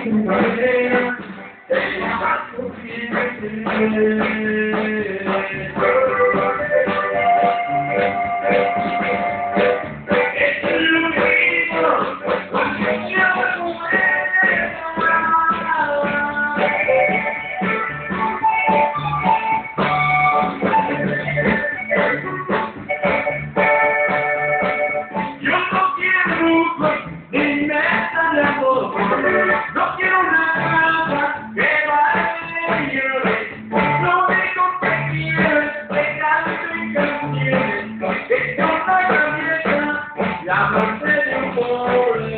No quiero nada que vaya, no me compañeros, pegando en canciones, que yo no cabeza, la muerte de un pobre.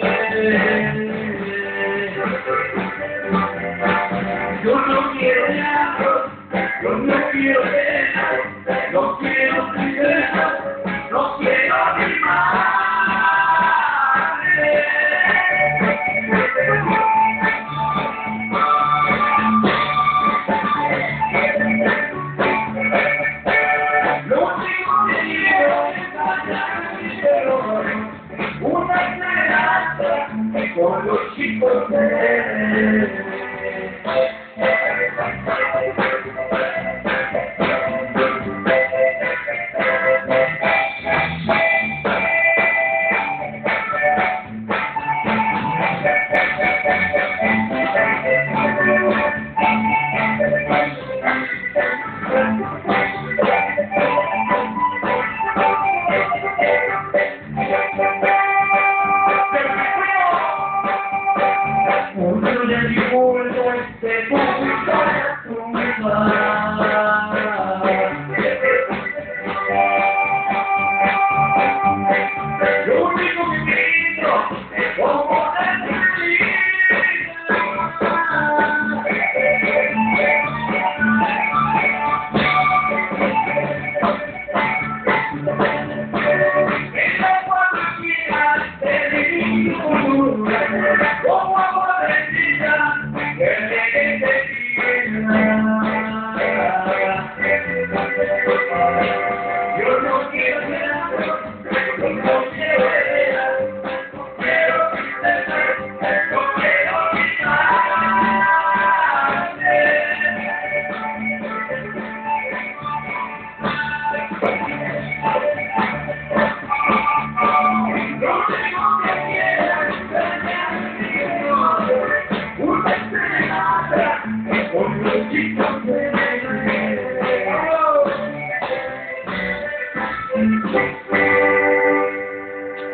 Yo no quiero nada, yo no quiero nada, no quiero tristeza, no quiero ni más. Una esperanza con los chicos de un de mi mundo este punto de tu